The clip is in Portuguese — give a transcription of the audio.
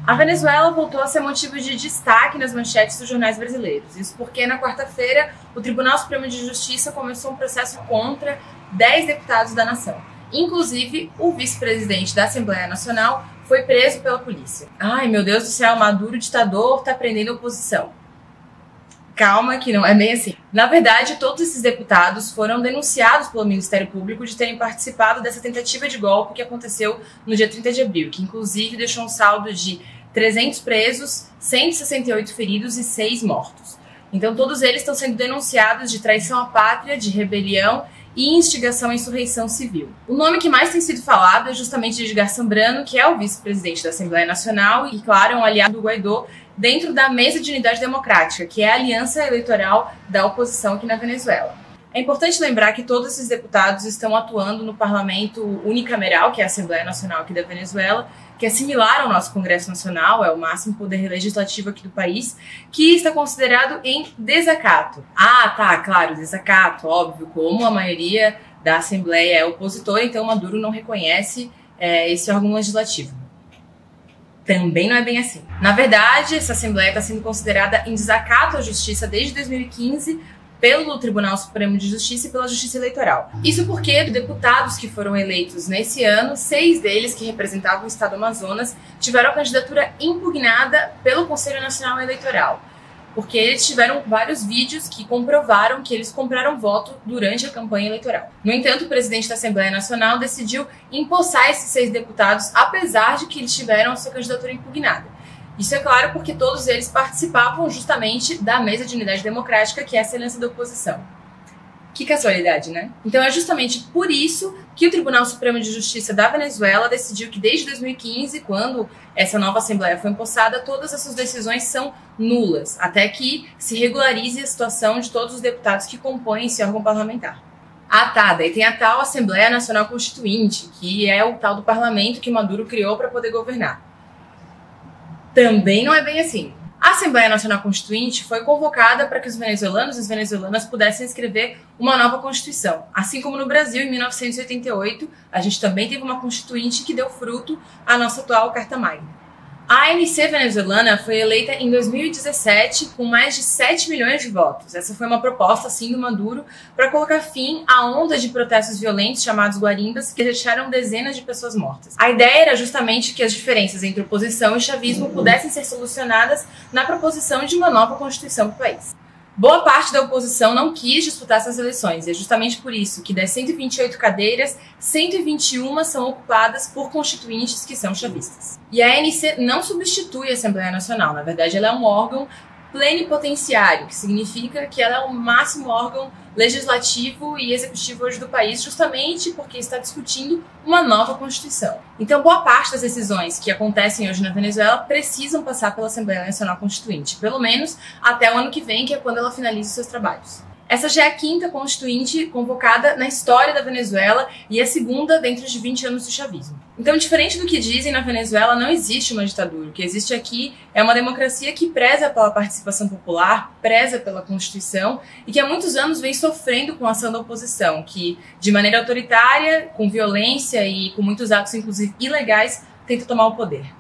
A Venezuela voltou a ser motivo de destaque nas manchetes dos jornais brasileiros. Isso porque na quarta-feira o Tribunal Supremo de Justiça começou um processo contra 10 deputados da nação. Inclusive, o vice-presidente da Assembleia Nacional foi preso pela polícia. Ai, meu Deus do céu, Maduro, ditador, tá prendendo a oposição. Calma que não é bem assim. Na verdade, todos esses deputados foram denunciados pelo Ministério Público de terem participado dessa tentativa de golpe que aconteceu no dia 30 de abril, que inclusive deixou um saldo de 300 presos, 168 feridos e 6 mortos. Então todos eles estão sendo denunciados de traição à pátria, de rebelião e instigação à insurreição civil. O nome que mais tem sido falado é justamente de Edgar Zambrano, que é o vice-presidente da Assembleia Nacional e, claro, é um aliado do Guaidó dentro da Mesa de Unidade Democrática, que é a aliança eleitoral da oposição aqui na Venezuela. É importante lembrar que todos esses deputados estão atuando no parlamento unicameral, que é a Assembleia Nacional aqui da Venezuela, que é similar ao nosso Congresso Nacional, é o máximo poder legislativo aqui do país, que está considerado em desacato. Ah, tá, claro, desacato, óbvio, como a maioria da Assembleia é opositora, então Maduro não reconhece esse órgão legislativo. Também não é bem assim. Na verdade, essa Assembleia está sendo considerada em desacato à Justiça desde 2015, pelo Tribunal Supremo de Justiça e pela Justiça Eleitoral. Isso porque deputados que foram eleitos nesse ano, 6 deles que representavam o estado do Amazonas, tiveram a candidatura impugnada pelo Conselho Nacional Eleitoral, porque eles tiveram vários vídeos que comprovaram que eles compraram voto durante a campanha eleitoral. No entanto, o presidente da Assembleia Nacional decidiu empossar esses 6 deputados, apesar de que eles tiveram a sua candidatura impugnada. Isso é claro porque todos eles participavam justamente da Mesa de Unidade Democrática, que é essa aliança da oposição. Que casualidade, né? Então é justamente por isso que o Tribunal Supremo de Justiça da Venezuela decidiu que desde 2015, quando essa nova Assembleia foi empossada, todas essas decisões são nulas, até que se regularize a situação de todos os deputados que compõem esse órgão parlamentar. Ah tá, daí tem a tal Assembleia Nacional Constituinte, que é o tal do parlamento que Maduro criou para poder governar. Também não é bem assim. A Assembleia Nacional Constituinte foi convocada para que os venezuelanos e as venezuelanas pudessem escrever uma nova Constituição. Assim como no Brasil, em 1988, a gente também teve uma Constituinte que deu fruto à nossa atual Carta Magna. A ANC venezuelana foi eleita em 2017 com mais de 7 milhões de votos. Essa foi uma proposta, sim, do Maduro para colocar fim à onda de protestos violentos chamados guarimbas que deixaram dezenas de pessoas mortas. A ideia era justamente que as diferenças entre oposição e chavismo pudessem ser solucionadas na proposição de uma nova Constituição para o país. Boa parte da oposição não quis disputar essas eleições, e é justamente por isso que das 128 cadeiras, 121 são ocupadas por constituintes que são chavistas. E a ANC não substitui a Assembleia Nacional, na verdade ela é um órgão plenipotenciário, que significa que ela é o máximo órgão legislativo e executivo hoje do país, justamente porque está discutindo uma nova Constituição. Então, boa parte das decisões que acontecem hoje na Venezuela precisam passar pela Assembleia Nacional Constituinte, pelo menos até o ano que vem, que é quando ela finaliza os seus trabalhos. Essa já é a 5ª Constituinte convocada na história da Venezuela e a 2ª dentro de 20 anos do chavismo. Então, diferente do que dizem, na Venezuela não existe uma ditadura. O que existe aqui é uma democracia que preza pela participação popular, preza pela Constituição e que há muitos anos vem sofrendo com a ação da oposição, que, de maneira autoritária, com violência e com muitos atos, inclusive ilegais, tenta tomar o poder.